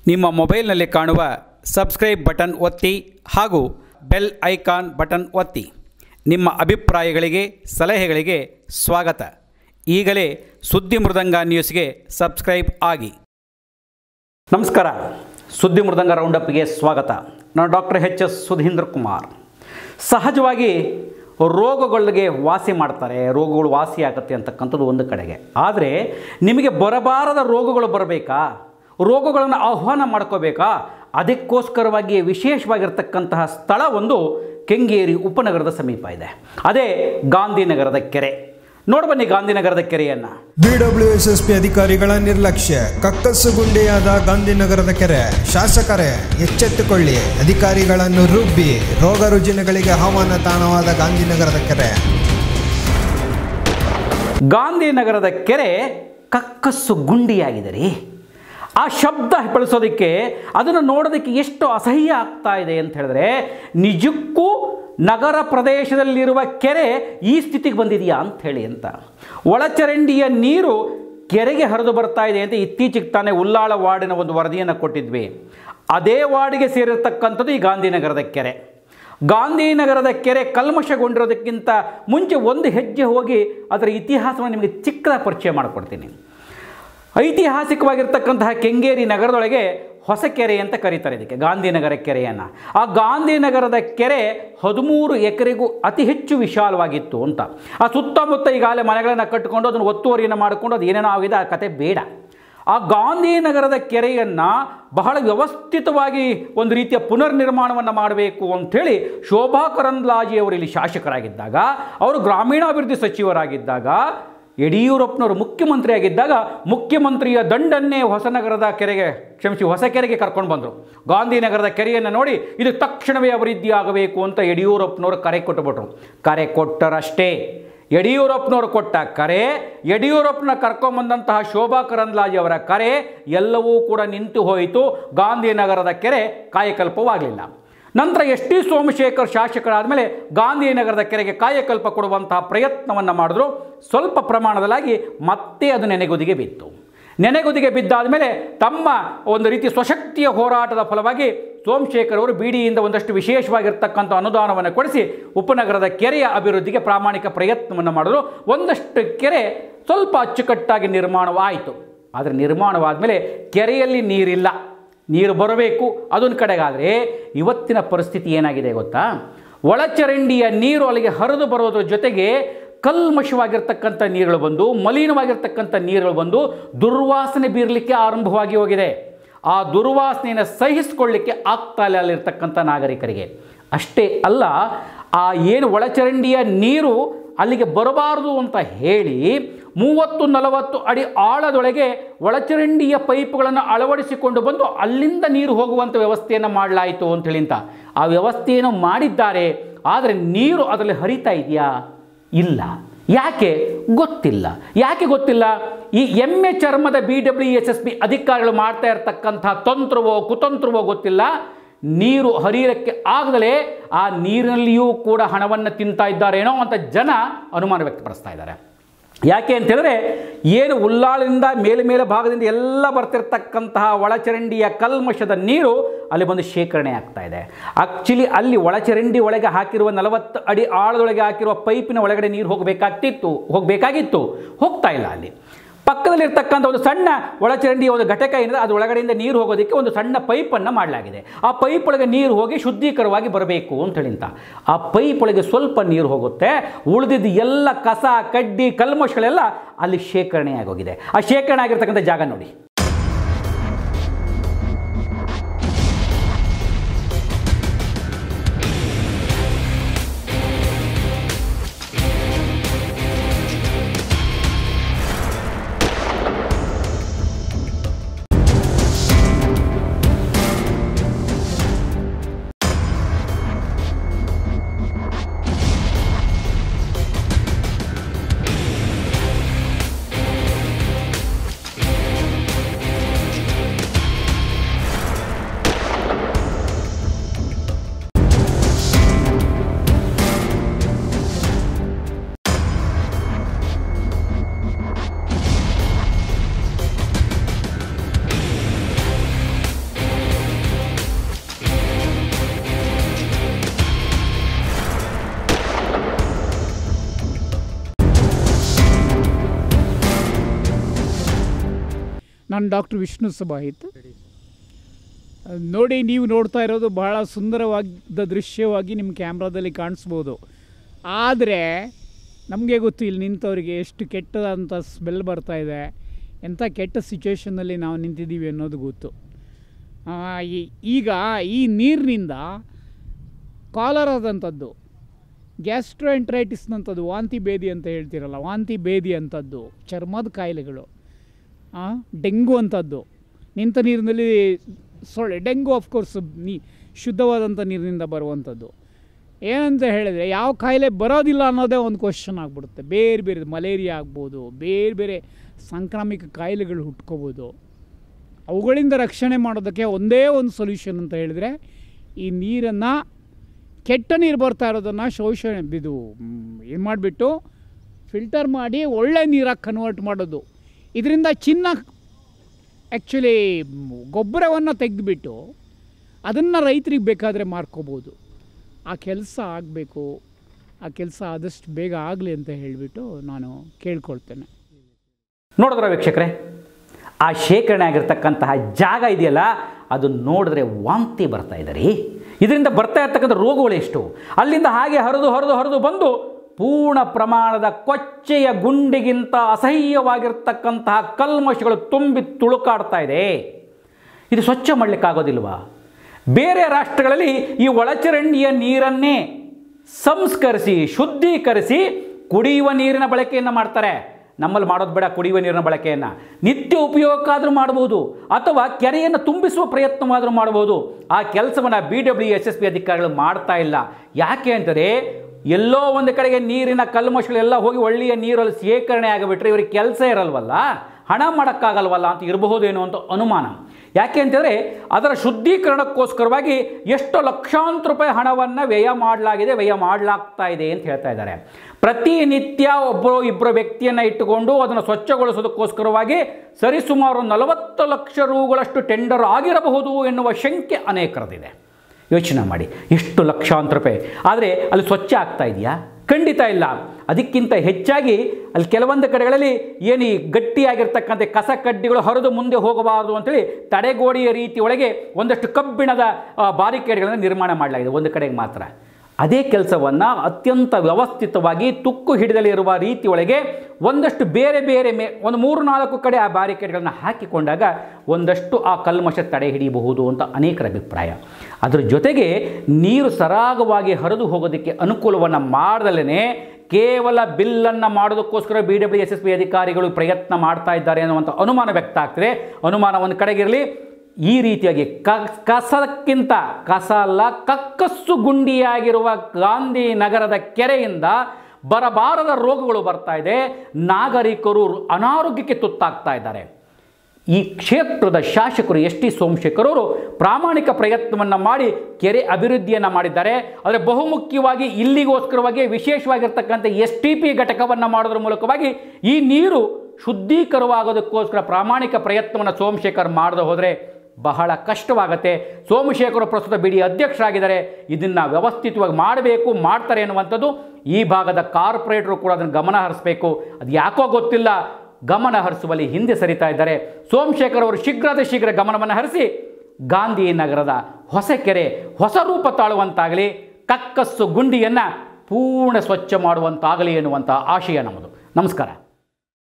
ನಿಮ್ಮ ಮೊಬೈಲ್ನಲ್ಲಿ ಕಾಣುವ ಸಬ್ಸ್ಕ್ರೈಬ್ ಬಟನ್ ಒತ್ತಿ ಹಾಗೂ ಬೆಲ್ ಐಕಾನ್ ಬಟನ್ ಒತ್ತಿ. ನಿಮ್ಮ ಅಭಿಪ್ರಾಯಗಳಿಗೆ ಸಲಹೆಗಳಿಗೆ ಸ್ವಾಗತ. ಈಗಲೇ ಸುದ್ದಿ ಮೃದಂಗ ನ್ಯೂಸ್ಗೆ ಸಬ್ಸ್ಕ್ರೈಬ್ ಆಗಿ. ನಮಸ್ಕಾರ, ಸುದ್ದಿ ಮೃದಂಗ ರೌಂಡಪ್ಗೆ ಸ್ವಾಗತ. ನಾನು ಡಾಕ್ಟರ್ ಎಚ್.ಎಸ್. ಸುಧೀಂದ್ರ ಕುಮಾರ್. ಸಹಜವಾಗಿ ರೋಗಗಳಿಗೆ ವಾಸಿ ಮಾಡ್ತಾರೆ, ರೋಗಗಳು ವಾಸಿ ಆಗುತ್ತೆ ಅಂತಕ್ಕಂಥದ್ದು ಒಂದು ಕಡೆಗೆ. ಆದರೆ ನಿಮಗೆ ಬರಬಾರದ ರೋಗಗಳು ಬರಬೇಕಾ, ರೋಗಗಳನ್ನು ಆಹ್ವಾನ ಮಾಡ್ಕೋಬೇಕಾ, ಅದಕ್ಕೋಸ್ಕರವಾಗಿ ವಿಶೇಷವಾಗಿರ್ತಕ್ಕಂತಹ ಸ್ಥಳ ಒಂದು ಕೆಂಗೇರಿ ಉಪನಗರದ ಸಮೀಪ ಇದೆ. ಅದೇ ಗಾಂಧಿನಗರದ ಕೆರೆ. ನೋಡ್ಬನ್ನಿ ಗಾಂಧಿನಗರದ ಕೆರೆಯನ್ನು. ಬಿಡಬ್ಲ್ಯೂಎಸ್ಎಸ್ಪಿ ಅಧಿಕಾರಿಗಳ ನಿರ್ಲಕ್ಷ್ಯ, ಕಕ್ಕಸ್ಸುಗುಂಡಿಯಾದ ಗಾಂಧಿನಗರದ ಕೆರೆ. ಶಾಸಕರೇ ಎಚ್ಚೆತ್ತುಕೊಳ್ಳಿ, ಅಧಿಕಾರಿಗಳನ್ನು ರುಬ್ಬಿ ರೋಗ ರುಜಿನಗಳಿಗೆ ಆಹ್ವಾನ ತಾಣವಾದ ಗಾಂಧಿನಗರದ ಕೆರೆ. ಗಾಂಧಿನಗರದ ಕೆರೆ ಕಕ್ಕಸ್ಸು ಗುಂಡಿಯಾಗಿದೆ ರೀ. ಆ ಶಬ್ದ ಬಳಸೋದಕ್ಕೆ, ಅದನ್ನು ನೋಡೋದಕ್ಕೆ ಎಷ್ಟು ಅಸಹ್ಯ ಆಗ್ತಾ ಇದೆ ಅಂತ ಹೇಳಿದ್ರೆ, ನಿಜಕ್ಕೂ ನಗರ ಪ್ರದೇಶದಲ್ಲಿರುವ ಕೆರೆ ಈ ಸ್ಥಿತಿಗೆ ಬಂದಿದೆಯಾ ಅಂಥೇಳಿ ಅಂತ. ಒಳಚರಂಡಿಯ ನೀರು ಕೆರೆಗೆ ಹರಿದು ಬರ್ತಾ ಇದೆ ಅಂತ ಇತ್ತೀಚೆಗೆ ತಾನೇ ಉಲ್ಲಾಳ ವಾರ್ಡಿನ ಒಂದು ವರದಿಯನ್ನು ಕೊಟ್ಟಿದ್ವಿ. ಅದೇ ವಾರ್ಡಿಗೆ ಸೇರಿರ್ತಕ್ಕಂಥದ್ದು ಈ ಗಾಂಧಿನಗರದ ಕೆರೆ. ಗಾಂಧಿನಗರದ ಕೆರೆ ಕಲ್ಮಶಗೊಂಡಿರೋದಕ್ಕಿಂತ ಮುಂಚೆ ಒಂದು ಹೆಜ್ಜೆ ಹೋಗಿ ಅದರ ಇತಿಹಾಸವನ್ನು ನಿಮಗೆ ಚಿಕ್ಕದ ಪರಿಚಯ ಮಾಡಿಕೊಡ್ತೀನಿ. ಐತಿಹಾಸಿಕವಾಗಿರ್ತಕ್ಕಂತಹ ಕೆಂಗೇರಿ ನಗರದೊಳಗೆ ಹೊಸ ಕೆರೆ ಅಂತ ಕರೀತಾರೆ ಇದಕ್ಕೆ, ಗಾಂಧಿನಗರ ಕೆರೆಯನ್ನು. ಆ ಗಾಂಧಿನಗರದ ಕೆರೆ 13 ಎಕರೆಗೂ ಅತಿ ಹೆಚ್ಚು ವಿಶಾಲವಾಗಿತ್ತು ಅಂತ. ಆ ಸುತ್ತಮುತ್ತ ಈಗಾಗಲೇ ಮನೆಗಳನ್ನು ಕಟ್ಟಿಕೊಂಡು ಅದನ್ನು ಒತ್ತುವರಿಯನ್ನು ಮಾಡಿಕೊಂಡು ಅದು ಏನೇನೋ ಆಗಿದೆ, ಆ ಕತೆ ಬೇಡ. ಆ ಗಾಂಧಿನಗರದ ಕೆರೆಯನ್ನು ಬಹಳ ವ್ಯವಸ್ಥಿತವಾಗಿ ಒಂದು ರೀತಿಯ ಪುನರ್ ನಿರ್ಮಾಣವನ್ನು ಮಾಡಬೇಕು ಅಂಥೇಳಿ ಶೋಭಾ ಕರಂದ್ಲಾಜೆಯವರು ಇಲ್ಲಿ ಶಾಸಕರಾಗಿದ್ದಾಗ, ಅವರು ಗ್ರಾಮೀಣಾಭಿವೃದ್ಧಿ ಸಚಿವರಾಗಿದ್ದಾಗ, ಯಡಿಯೂರಪ್ಪನವರು ಮುಖ್ಯಮಂತ್ರಿಯಾಗಿದ್ದಾಗ ಮುಖ್ಯಮಂತ್ರಿಯ ದಂಡನ್ನೇ ಹೊಸ ಕೆರೆಗೆ ಕರ್ಕೊಂಡು ಬಂದರು. ಗಾಂಧಿನಗರದ ಕೆರೆಯನ್ನು ನೋಡಿ ಇದು ತಕ್ಷಣವೇ ಅಭಿವೃದ್ಧಿ ಆಗಬೇಕು ಅಂತ ಯಡಿಯೂರಪ್ಪನವರು ಕರೆ ಕೊಟ್ಟುಬಿಟ್ರು. ಕರೆ ಕೊಟ್ಟರಷ್ಟೇ. ಯಡಿಯೂರಪ್ಪನವರು ಕೊಟ್ಟ ಕರೆ, ಯಡಿಯೂರಪ್ಪನ ಕರ್ಕೊಂಬಂದಂತಹ ಶೋಭಾ ಕರಂದ್ಲಾಜೆ ಅವರ ಕರೆ ಎಲ್ಲವೂ ಕೂಡ ನಿಂತು ಹೋಯಿತು. ಗಾಂಧಿನಗರದ ಕೆರೆ ಕಾಯಕಲ್ಪವಾಗಲಿಲ್ಲ. ನಂತರ ಎಸ್.ಟಿ. ಸೋಮಶೇಖರ್ ಶಾಸಕರಾದ ಮೇಲೆ ಗಾಂಧಿನಗರದ ಕೆರೆಗೆ ಕಾಯಕಲ್ಪ ಕೊಡುವಂತಹ ಪ್ರಯತ್ನವನ್ನು ಮಾಡಿದ್ರು. ಸ್ವಲ್ಪ ಪ್ರಮಾಣದಲ್ಲಾಗಿ ಮತ್ತೆ ಅದು ನೆನೆಗುದಿಗೆ ಬಿತ್ತು. ನೆನೆಗುದಿಗೆ ಬಿದ್ದಾದ ಮೇಲೆ ತಮ್ಮ ಒಂದು ರೀತಿ ಸ್ವಶಕ್ತಿಯ ಹೋರಾಟದ ಫಲವಾಗಿ ಸೋಮಶೇಖರ್ ಅವರು ಬಿಡಿಯಿಂದ ಒಂದಷ್ಟು ವಿಶೇಷವಾಗಿರ್ತಕ್ಕಂಥ ಅನುದಾನವನ್ನು ಕೊಡಿಸಿ ಉಪನಗರದ ಕೆರೆಯ ಅಭಿವೃದ್ಧಿಗೆ ಪ್ರಾಮಾಣಿಕ ಪ್ರಯತ್ನವನ್ನು ಮಾಡಿದ್ರು. ಒಂದಷ್ಟು ಕೆರೆ ಸ್ವಲ್ಪ ಅಚ್ಚುಕಟ್ಟಾಗಿ ನಿರ್ಮಾಣವಾಯಿತು. ಆದರೆ ನಿರ್ಮಾಣವಾದ ಮೇಲೆ ಕೆರೆಯಲ್ಲಿ ನೀರಿಲ್ಲ, ನೀರು ಬರಬೇಕು. ಅದೊಂದು ಕಡೆಗಾದರೆ ಇವತ್ತಿನ ಪರಿಸ್ಥಿತಿ ಏನಾಗಿದೆ ಗೊತ್ತಾ? ಒಳಚರಂಡಿಯ ನೀರು ಅಲ್ಲಿಗೆ ಹರಿದು ಬರೋದ್ರ ಜೊತೆಗೆ ಕಲ್ಮಶವಾಗಿರ್ತಕ್ಕಂಥ ನೀರುಗಳು ಬಂದು, ಮಲಿನವಾಗಿರ್ತಕ್ಕಂಥ ನೀರುಗಳು ಬಂದು ದುರ್ವಾಸನೆ ಬೀರಲಿಕ್ಕೆ ಆರಂಭವಾಗಿ ಹೋಗಿದೆ. ಆ ದುರ್ವಾಸನೆಯನ್ನು ಸಹಿಸಿಕೊಳ್ಳಲಿಕ್ಕೆ ಆಗ್ತಾ ಇಲ್ಲ ಅಲ್ಲಿರ್ತಕ್ಕಂಥ ನಾಗರಿಕರಿಗೆ. ಅಷ್ಟೇ ಅಲ್ಲ, ಆ ಏನು ಒಳಚರಂಡಿಯ ನೀರು ಅಲ್ಲಿಗೆ ಬರಬಾರದು ಅಂತ ಹೇಳಿ 30-40 ಅಡಿ ಆಳದೊಳಗೆ ಒಳಚರಂಡಿಯ ಪೈಪ್ಗಳನ್ನು ಅಳವಡಿಸಿಕೊಂಡು ಬಂದು ಅಲ್ಲಿಂದ ನೀರು ಹೋಗುವಂಥ ವ್ಯವಸ್ಥೆಯನ್ನು ಮಾಡಲಾಯಿತು ಅಂಥೇಳಿ ಅಂತ. ಆ ವ್ಯವಸ್ಥೆಯನ್ನು ಮಾಡಿದ್ದಾರೆ, ಆದರೆ ನೀರು ಅದರಲ್ಲಿ ಹರಿತಾ ಇದೆಯಾ? ಇಲ್ಲ. ಯಾಕೆ ಗೊತ್ತಿಲ್ಲ. ಯಾಕೆ ಗೊತ್ತಿಲ್ಲ? ಈ ಎಮ್ಮೆ ಚರ್ಮದ BWSSB ಅಧಿಕಾರಿಗಳು ಮಾಡ್ತಾ ಇರತಕ್ಕಂಥ ತಂತ್ರವೋ ಕುತಂತ್ರವೋ ಗೊತ್ತಿಲ್ಲ. ನೀರು ಹರಿಯಕ್ಕೆ ಆಗದಲೇ ಆ ನೀರಿನಲ್ಲಿಯೂ ಕೂಡ ಹಣವನ್ನು ತಿಂತಾ ಇದ್ದಾರೇನೋ ಅಂತ ಜನ ಅನುಮಾನ ವ್ಯಕ್ತಪಡಿಸ್ತಾ ಇದ್ದಾರೆ. ಯಾಕೆ ಅಂತೇಳಿದ್ರೆ, ಏನು ಉಲ್ಲಾಳದಿಂದ ಮೇಲೆ ಭಾಗದಿಂದ ಎಲ್ಲ ಬರ್ತಿರ್ತಕ್ಕಂತಹ ಒಳಚರಂಡಿಯ ಕಲ್ಮಶದ ನೀರು ಅಲ್ಲಿ ಬಂದು ಶೇಖರಣೆ ಆಗ್ತಾ ಇದೆ. ಆ್ಯಕ್ಚುಲಿ ಅಲ್ಲಿ ಒಳಚರಂಡಿ ಒಳಗೆ ಹಾಕಿರುವ 40 ಅಡಿ ಆಳದೊಳಗೆ ಹಾಕಿರುವ ಪೈಪಿನ ಒಳಗಡೆ ನೀರು ಹೋಗಬೇಕಾಗಿತ್ತು, ಹೋಗ್ತಾ ಇಲ್ಲ. ಅಲ್ಲಿ ಪಕ್ಕದಲ್ಲಿರ್ತಕ್ಕಂಥ ಒಂದು ಸಣ್ಣ ಒಳಚರಂಡಿಯ ಒಂದು ಘಟಕ ಏನಿದೆ, ಅದು ಒಳಗಡೆಯಿಂದ ನೀರು ಹೋಗೋದಕ್ಕೆ ಒಂದು ಸಣ್ಣ ಪೈಪನ್ನು ಮಾಡಲಾಗಿದೆ. ಆ ಪೈಪ್ ಒಳಗೆ ನೀರು ಹೋಗಿ ಶುದ್ಧೀಕರವಾಗಿ ಬರಬೇಕು ಅಂತೇಳಿ. ಆ ಪೈಪ್ ಒಳಗೆ ಸ್ವಲ್ಪ ನೀರು ಹೋಗುತ್ತೆ, ಉಳಿದಿದ್ದು ಎಲ್ಲ ಕಸ ಕಡ್ಡಿ ಕಲ್ಮಶಗಳೆಲ್ಲ ಅಲ್ಲಿ ಶೇಖರಣೆ ಆಗೋಗಿದೆ. ಆ ಶೇಖರಣೆ ಆಗಿರ್ತಕ್ಕಂಥ ಜಾಗ ನೋಡಿ. ನಾನು ಡಾಕ್ಟರ್ ವಿಷ್ಣು ಸುಬಾಹಿತ್. ನೋಡಿ, ನೀವು ನೋಡ್ತಾ ಇರೋದು ಬಹಳ ಸುಂದರವಾದ ದೃಶ್ಯವಾಗಿ ನಿಮ್ಮ ಕ್ಯಾಮ್ರಾದಲ್ಲಿ ಕಾಣಿಸ್ಬೋದು. ಆದರೆ ನಮಗೆ ಗೊತ್ತು ಇಲ್ಲಿ ನಿಂತವರಿಗೆ ಎಷ್ಟು ಕೆಟ್ಟದಂಥ ಸ್ಮೆಲ್ ಬರ್ತಾಯಿದೆ, ಎಂಥ ಕೆಟ್ಟ ಸಿಚುವೇಷನ್ನಲ್ಲಿ ನಾವು ನಿಂತಿದ್ದೀವಿ ಅನ್ನೋದು ಗೊತ್ತು. ಈಗ ಈ ನೀರಿನಿಂದ ಕಾಲರಾದಂಥದ್ದು, ಗ್ಯಾಸ್ಟ್ರೋಎಂಟ್ರೈಟಿಸ್ನಂಥದ್ದು, ವಾಂತಿ ಭೇದಿ ಅಂತ ಹೇಳ್ತಿರಲ್ಲ, ವಾಂತಿ ಭೇದಿ ಅಂಥದ್ದು, ಚರ್ಮದ ಕಾಯಿಲೆಗಳು, ಡೆಂಗು ಅಂಥದ್ದು, ನಿಂತ ನೀರಿನಲ್ಲಿ ಸೊಳ್ಳೆ, ಡೆಂಗು ಆಫ್ಕೋರ್ಸ್ ಶುದ್ಧವಾದಂಥ ನೀರಿನಿಂದ ಬರುವಂಥದ್ದು. ಏನಂತ ಹೇಳಿದರೆ ಯಾವ ಕಾಯಿಲೆ ಬರೋದಿಲ್ಲ ಅನ್ನೋದೇ ಒಂದು ಕ್ವಶನ್ ಆಗಿಬಿಡುತ್ತೆ. ಬೇರೆ ಬೇರೆ ಮಲೇರಿಯಾ ಆಗ್ಬೋದು, ಬೇರೆ ಬೇರೆ ಸಾಂಕ್ರಾಮಿಕ ಕಾಯಿಲೆಗಳು ಹುಟ್ಕೋಬೋದು. ಅವುಗಳಿಂದ ರಕ್ಷಣೆ ಮಾಡೋದಕ್ಕೆ ಒಂದೇ ಒಂದು ಸೊಲ್ಯೂಷನ್ ಅಂತ ಹೇಳಿದರೆ ಈ ನೀರನ್ನು, ಕೆಟ್ಟ ನೀರು ಬರ್ತಾ ಇರೋದನ್ನು ಶೋಷಣೆ ಏನು ಮಾಡಿಬಿಟ್ಟು ಫಿಲ್ಟರ್ ಮಾಡಿ ಒಳ್ಳೆ ನೀರಾಗಿ ಕನ್ವರ್ಟ್ ಮಾಡೋದು. ಇದರಿಂದ ಆ್ಯಕ್ಚುಲಿ ಗೊಬ್ಬರವನ್ನು ತೆಗೆದುಬಿಟ್ಟು ಅದನ್ನು ರೈತರಿಗೆ ಬೇಕಾದರೆ ಮಾರ್ಕೋಬೋದು. ಆ ಕೆಲಸ ಆಗಬೇಕು. ಆ ಕೆಲಸ ಆದಷ್ಟು ಬೇಗ ಆಗಲಿ ಅಂತ ಹೇಳಿಬಿಟ್ಟು ನಾನು ಕೇಳ್ಕೊಳ್ತೇನೆ. ನೋಡಿದ್ರ ವೀಕ್ಷಕರೇ, ಆ ಶೇಖರಣೆ ಆಗಿರ್ತಕ್ಕಂತಹ ಜಾಗ ಇದೆಯಲ್ಲ, ಅದು ನೋಡಿದ್ರೆ ವಾಂತಿ ಬರ್ತಾ ಇದೆ ರೀ. ಇದರಿಂದ ಬರ್ತಾ ಇರ್ತಕ್ಕಂಥ ರೋಗಗಳು ಎಷ್ಟು, ಅಲ್ಲಿಂದ ಹಾಗೆ ಹರಿದು ಬಂದು ಪೂರ್ಣ ಪ್ರಮಾಣದ ಕೊಚ್ಚೆಯ ಗುಂಡಿಗಿಂತ ಅಸಹ್ಯವಾಗಿರ್ತಕ್ಕಂತಹ ಕಲ್ಮಶಗಳು ತುಂಬಿ ತುಳುಕಾಡ್ತಾ ಇದೆ. ಇದು ಸ್ವಚ್ಛ ಮಾಡಲಿಕ್ಕಾಗೋದಿಲ್ವಾ? ಬೇರೆ ರಾಷ್ಟ್ರಗಳಲ್ಲಿ ಈ ಒಳಚರಂಡಿಯ ನೀರನ್ನೇ ಸಂಸ್ಕರಿಸಿ ಶುದ್ಧೀಕರಿಸಿ ಕುಡಿಯುವ ನೀರಿನ ಬಳಕೆಯನ್ನು ಮಾಡ್ತಾರೆ. ನಮ್ಮಲ್ಲಿ ಮಾಡೋದು ಬೇಡ. ಕುಡಿಯುವ ನೀರಿನ ಬಳಕೆಯನ್ನು ನಿತ್ಯ ಉಪಯೋಗಕ್ಕಾದರೂ ಮಾಡ್ಬೋದು, ಅಥವಾ ಕೆರೆಯನ್ನು ತುಂಬಿಸುವ ಪ್ರಯತ್ನವಾದರೂ ಮಾಡ್ಬೋದು. ಆ ಕೆಲಸವನ್ನು BWSSB ಅಧಿಕಾರಿಗಳು ಮಾಡ್ತಾ ಇಲ್ಲ. ಯಾಕೆ ಅಂತಂದರೆ, ಎಲ್ಲೋ ಒಂದು ಕಡೆಗೆ ನೀರಿನ ಕಲ್ಮಶಗಳೆಲ್ಲ ಹೋಗಿ ಒಳ್ಳೆಯ ನೀರಲ್ಲಿ ಶೇಖರಣೆ ಆಗಿಬಿಟ್ರೆ ಇವರಿಗೆ ಕೆಲಸ ಇರಲ್ವಲ್ಲ, ಹಣ ಮಾಡೋಕ್ಕಾಗಲ್ವಲ್ಲ ಅಂತ ಇರಬಹುದೇನೋ ಅಂತ ಅನುಮಾನ. ಯಾಕೆ ಅಂತಂದರೆ, ಅದರ ಶುದ್ಧೀಕರಣಕ್ಕೋಸ್ಕರವಾಗಿ ಎಷ್ಟು ಲಕ್ಷಾಂತರ ರೂಪಾಯಿ ಹಣವನ್ನು ವ್ಯಯ ಮಾಡಲಾಗ್ತಾ ಇದೆ ಅಂತ ಹೇಳ್ತಾ ಇದ್ದಾರೆ. ಪ್ರತಿನಿತ್ಯ ಇಬ್ಬರು ವ್ಯಕ್ತಿಯನ್ನು ಇಟ್ಟುಕೊಂಡು ಅದನ್ನು ಸ್ವಚ್ಛಗೊಳಿಸೋದಕ್ಕೋಸ್ಕರವಾಗಿ ಸರಿಸುಮಾರು 40 ಲಕ್ಷ ರೂಗಳಷ್ಟು ಟೆಂಡರ್ ಆಗಿರಬಹುದು ಎನ್ನುವ ಶಂಕೆ ಅನೇಕರದಿದೆ. ಯೋಚನೆ ಮಾಡಿ, ಎಷ್ಟು ಲಕ್ಷಾಂತರ ರೂಪಾಯಿ. ಆದರೆ ಅಲ್ಲಿ ಸ್ವಚ್ಛ ಆಗ್ತಾ ಇದೆಯಾ? ಖಂಡಿತ ಇಲ್ಲ. ಅದಕ್ಕಿಂತ ಹೆಚ್ಚಾಗಿ ಅಲ್ಲಿ ಕೆಲವೊಂದು ಕಡೆಗಳಲ್ಲಿ ಏನು ಈ ಗಟ್ಟಿಯಾಗಿರ್ತಕ್ಕಂಥ ಕಸ ಕಡ್ಡಿಗಳು ಹರಿದು ಮುಂದೆ ಹೋಗಬಾರದು ಅಂತೇಳಿ ತಡೆಗೋಡೆಯ ರೀತಿ ಒಳಗೆ ಒಂದಷ್ಟು ಕಬ್ಬಿಣದ ಬಾರಿಕೇಡ್ಗಳನ್ನು ನಿರ್ಮಾಣ ಮಾಡಲಾಗಿದೆ ಒಂದು ಕಡೆಗೆ ಮಾತ್ರ. ಅದೇ ಕೆಲಸವನ್ನು ಅತ್ಯಂತ ವ್ಯವಸ್ಥಿತವಾಗಿ ತುಕ್ಕು ಹಿಡಿದಲ್ಲಿರುವ ರೀತಿಯೊಳಗೆ ಒಂದಷ್ಟು ಬೇರೆ ಒಂದು 3-4 ಕಡೆ ಆ ಬ್ಯಾರಿಕೇಡ್ಗಳನ್ನು ಹಾಕಿಕೊಂಡಾಗ ಒಂದಷ್ಟು ಆ ಕಲ್ಮಶ ತಡೆ ಹಿಡಿಯಬಹುದು ಅಂತ ಅನೇಕರ ಅಭಿಪ್ರಾಯ. ಅದರ ಜೊತೆಗೆ ನೀರು ಸರಾಗವಾಗಿ ಹರಿದು ಹೋಗೋದಕ್ಕೆ ಅನುಕೂಲವನ್ನು ಮಾಡದಲ್ಲೇ ಕೇವಲ ಬಿಲ್ಲನ್ನು ಮಾಡೋದಕ್ಕೋಸ್ಕರ BWSSB ಅಧಿಕಾರಿಗಳು ಪ್ರಯತ್ನ ಮಾಡ್ತಾ ಇದ್ದಾರೆ ಅನ್ನುವಂಥ ಅನುಮಾನ ವ್ಯಕ್ತ ಆಗ್ತದೆ. ಅನುಮಾನ ಒಂದು ಕಡೆಗಿರಲಿ. ಈ ರೀತಿಯಾಗಿ ಕಸಕ್ಕಿಂತ ಕಸ ಅಲ್ಲ, ಕಕ್ಕಸ್ಸು ಗುಂಡಿಯಾಗಿರುವ ಗಾಂಧಿನಗರದ ಕೆರೆಯಿಂದ ಬರಬಾರದ ರೋಗಗಳು ಬರ್ತಾ ಇದೆ. ನಾಗರಿಕರು ಅನಾರೋಗ್ಯಕ್ಕೆ ತುತ್ತಾಗ್ತಾ ಇದ್ದಾರೆ. ಈ ಕ್ಷೇತ್ರದ ಶಾಸಕರು ST ಸೋಮಶೇಖರ್ ಅವರು ಪ್ರಾಮಾಣಿಕ ಪ್ರಯತ್ನವನ್ನು ಮಾಡಿ ಕೆರೆ ಅಭಿವೃದ್ಧಿಯನ್ನು ಮಾಡಿದ್ದಾರೆ. ಆದರೆ ಬಹುಮುಖ್ಯವಾಗಿ ಇಲ್ಲಿಗೋಸ್ಕರವಾಗಿ ವಿಶೇಷವಾಗಿರ್ತಕ್ಕಂಥ STP ಘಟಕವನ್ನು ಮಾಡೋದ್ರ ಮೂಲಕವಾಗಿ ಈ ನೀರು ಶುದ್ಧೀಕರವಾಗೋದಕ್ಕೋಸ್ಕರ ಪ್ರಾಮಾಣಿಕ ಪ್ರಯತ್ನವನ್ನು ಸೋಮಶೇಖರ್ ಮಾಡದೆ ಹೋದರೆ ಬಹಳ ಕಷ್ಟವಾಗುತ್ತೆ. ಸೋಮಶೇಖರ್ ಪ್ರಸ್ತುತ BD ಅಧ್ಯಕ್ಷರಾಗಿದ್ದಾರೆ. ಇದನ್ನು ವ್ಯವಸ್ಥಿತವಾಗಿ ಮಾಡ್ತಾರೆ ಅನ್ನುವಂಥದ್ದು ಈ ಭಾಗದ ಕಾರ್ಪೊರೇಟರು ಕೂಡ ಅದನ್ನು ಗಮನ ಹರಿಸಬೇಕು. ಅದು ಯಾಕೋ ಗೊತ್ತಿಲ್ಲ, ಗಮನ ಹರಿಸುವಲ್ಲಿ ಹಿಂದೆ ಸರಿತಾ ಇದ್ದಾರೆ. ಸೋಮಶೇಖರ್ ಅವರು ಶೀಘ್ರ ಗಮನವನ್ನು ಹರಿಸಿ ಗಾಂಧಿನಗರದ ಹೊಸ ಕೆರೆ ಹೊಸ ರೂಪ ತಾಳುವಂತಾಗಲಿ, ಕಕ್ಕಸ್ಸು ಗುಂಡಿಯನ್ನು ಪೂರ್ಣ ಸ್ವಚ್ಛ ಮಾಡುವಂತಾಗಲಿ ಎನ್ನುವಂಥ ಆಶಯ ನಮ್ಮದು. ನಮಸ್ಕಾರ.